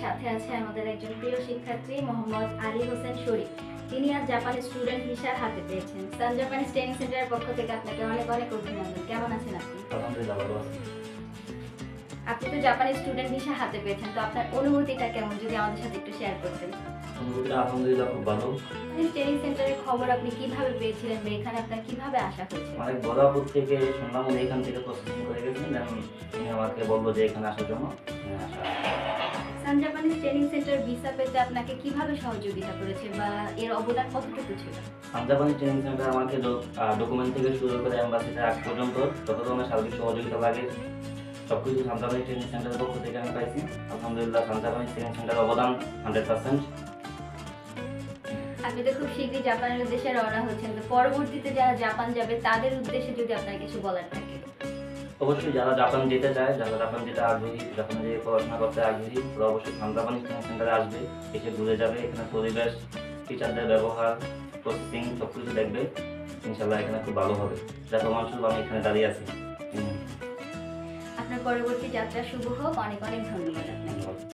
সাথে আছে আমাদের একজন প্রিয় শিক্ষার্থী মোহাম্মদ আলী হোসেন শরীফ। তিনি আজ জাপানি স্টুডেন্ট ভিসার হাতে পেয়েছেন। সান জাপানিজ ট্রেনিং সেন্টারের পক্ষ থেকে আপনাকে অনেক অনেক অভিনন্দন। কেমন আছেন আপনি? আলহামদুলিল্লাহ ভালো আছি। আপনি তো জাপানি স্টুডেন্ট ভিসা হাতে পেয়েছেন, তো আপনার অনুভূতিটা কেমন যদি আমাদের সাথে একটু শেয়ার করতেন। অনুভূতিটা আলহামদুলিল্লাহ খুব ভালো। ট্রেনিং সেন্টারের খবর আপনি কিভাবে পেয়েছিলেন বা এখানে আপনার কিভাবে আসা হয়েছে? অনেক বলাপুর থেকে শুনলাম উনি এখান থেকে প্রসেসিং করে গেছেন, দেন উনি আমাকে বললো যে এখানে আসার জন্য। আসা। Sun Japanese training centre visa পেতে আপনাকে কিভাবে সহযোগিতা করেছে বা এর অবদান কতটুকু ছিল? জাপানি ট্রেনিং সেন্টার আমাকে ডকুমেন্ট থেকে শুরু করে এম্বাসিতে আগ পর্যন্ত যত ধরনের সার্বিক সহযোগিতা লাগে সবকিছু জাপানি ট্রেনিং সেন্টারের পক্ষ থেকে আমি পাইছি। আলহামদুলিল্লাহ জাপানি ট্রেনিং সেন্টারের অবদান 100%। আপনি তো খুব শীঘ্রই জাপানের উদ্দেশ্যে রওনা হচ্ছেন, তো পরবর্তীতে যারা জাপান যাবে তাদের উদ্দেশ্যে যদি আপনার কিছু বলার থাকে। অবশ্যই যারা জাপান যেতে চায়, যারা জাপান যেতে আগ্রহী, জাপানে যেয়ে পড়াশোনা করতে আগ্রহী, তারা অবশ্যই জাপানি ট্রেনিং সেন্টারে আসবে, এসে ঘুরে যাবে। এখানে পরিবেশ, টিচারদের ব্যবহার, প্রসেসিং সব কিছু দেখবে। ইনশাল্লাহ এখানে খুব ভালো হবে। যা প্রমাণস্বরূপ আমি এখানে দাঁড়িয়ে আছি। আপনার পরবর্তী যাত্রা শুভ হোক। অনেক অনেক ধন্যবাদ আপনাকে।